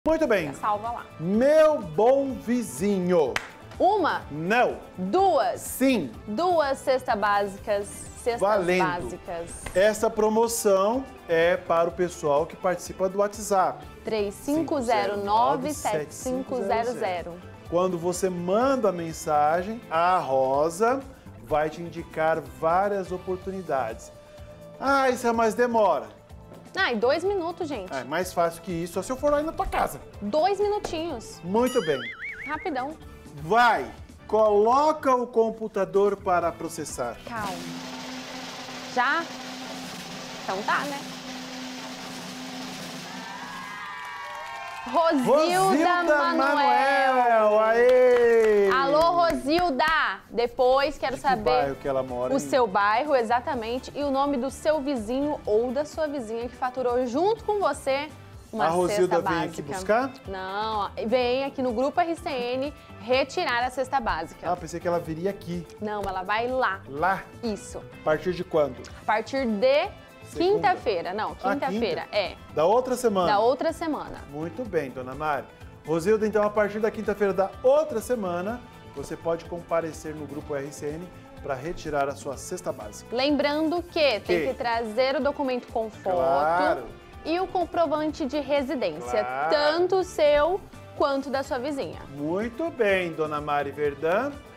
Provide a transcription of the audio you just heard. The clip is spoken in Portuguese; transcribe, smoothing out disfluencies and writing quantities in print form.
Muito bem. Salva lá. Meu bom vizinho. Uma? Não. Duas? Sim. Duas cestas básicas. Cestas Valendo. básicas. Essa promoção é para o pessoal que participa do WhatsApp. 3509-7500. Quando você manda a mensagem, a Rosa vai te indicar várias oportunidades. Ah, isso é mais demora. Ah, e 2 minutos, gente. É mais fácil que isso, só se eu for lá na tua casa. 2 minutinhos. Muito bem. Rapidão. Vai, coloca o computador para processar. Calma. Já? Então tá, né? Rosilda Manoel. Aê! Alô, Rosilda! Depois quero Que saber bairro que ela mora, o hein? seu bairro, exatamente, e o nome do seu vizinho ou da sua vizinha que faturou junto com você uma A Rosilda cesta vem básica. aqui buscar? Não, vem aqui no Grupo RCN retirar a cesta básica. Ah, pensei que ela viria aqui. Não, ela vai lá. Lá? Isso. A partir de quando? A partir de Segunda? quinta-feira. Não, quinta-feira, quinta? Da outra semana? Da outra semana. Muito bem, dona Mari. Rosilda, então, a partir da quinta-feira da outra semana, você pode comparecer no Grupo RCN para retirar a sua cesta básica. Lembrando que tem que trazer o documento com foto Claro. e o comprovante de residência, Claro. tanto seu quanto da sua vizinha. Muito bem, dona Mari Verdã.